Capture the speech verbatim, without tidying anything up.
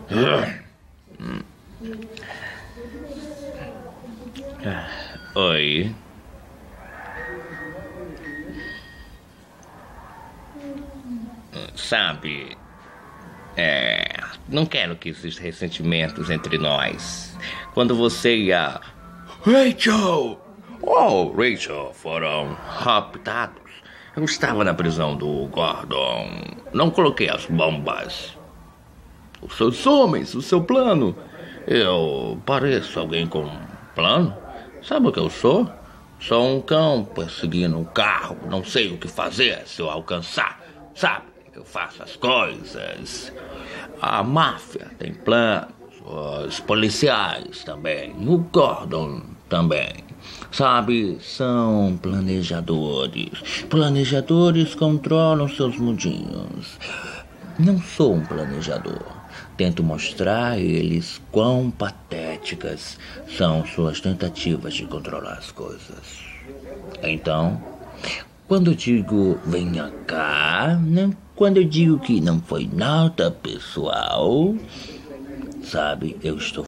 Oi. Sabe, é, não quero que existam ressentimentos entre nós. Quando você e a Rachel, oh, Rachel foram raptados, eu estava na prisão do Gordon. Não coloquei as bombas. Os seus homens, o seu plano. Eu pareço alguém com um plano? Sabe o que eu sou? Sou um cão perseguindo um carro. Não sei o que fazer se eu alcançar. Sabe? Eu faço as coisas. A máfia tem planos. Os policiais também. O Gordon também. Sabe? São planejadores. Planejadores controlam seus mundinhos. Não sou um planejador. Tento mostrar a eles quão patéticas são suas tentativas de controlar as coisas. Então, quando eu digo venha cá, né? Quando eu digo que não foi nada pessoal, sabe, eu estou